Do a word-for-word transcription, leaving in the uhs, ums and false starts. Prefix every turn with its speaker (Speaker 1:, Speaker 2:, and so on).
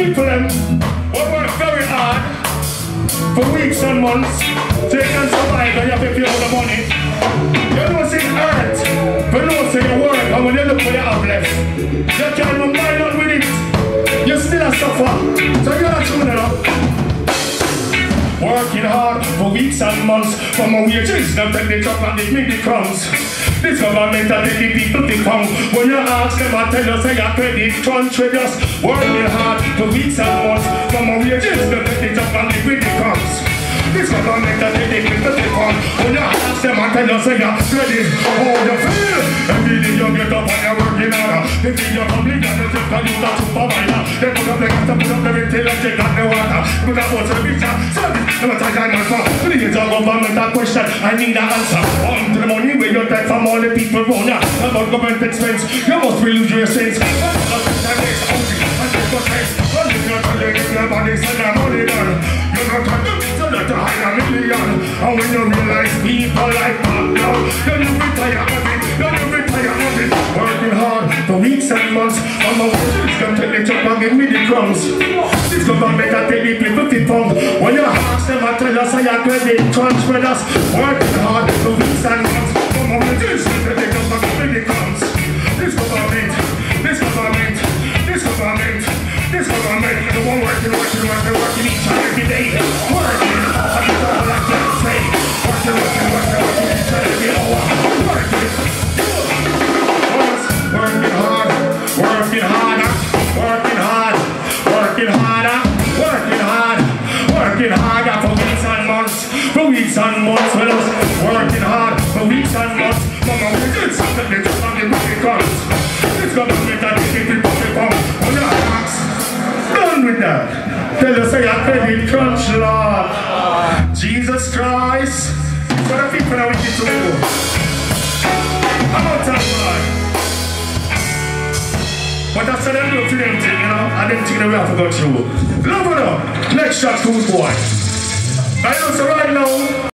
Speaker 1: people them who work very hard for weeks and months so you can survive and you have to pay all the money. You know say it hurt, but you know say you work and when you look for your have left, you can't even buy none with it. You still a suffer, so you're not true enough. Working hard for weeks and months for my wages, them take the truck and they make the crumbs. This government that take the people to come. When you ask them, I tell you, say your credit country just working hard for weeks and months for my wages, them take the truck and they make the crumbs. This government that take the people to come. When you ask them, I tell you, say your credit, how you feel? Every day you get up and you're working hard. They feed your public and they just tell you that supervisor. They put up the gas and put up the retail and take out the water. Put up water, bitch, service. Never touch that man for. When you get your government that question, I need the answer. On to the money where you take from all the people around ya. About government expense, you must be lose your sense. And this housing, and this for sense. When you not tell you, give your body, send your money down. You're not trying to so that you hide a million. And when you realize people like that now, then you retire of it, then you retire of it. Working hard for weeks and months, and my wages can take the chop and give me the crumbs. This government that take the people to pump. When you ask them, I tell you, say your credit transfer us. Working hard for weeks and months, and my wages can take the chop and give me the crumbs. This government, this government, this government, this government, the one working, working, working, working each and every day. Working hard, that's all I can say. Working, working, working, working each and every hour. Working, working hard, working harder, working hard, working harder, working hard, working harder for weeks and months, for weeks and months with us. Working hard for weeks and months, for my wages, something they just not give me comes. This government that they give people to come. On your axe, done with that. Tell us say your credit crunch, Lord. Jesus Christ. For the people that we get to go. I'm not telling you. But that's what them do for them thing, you know, and them thing that we have to go through. Love it up. Next shot to boy. I know so right now.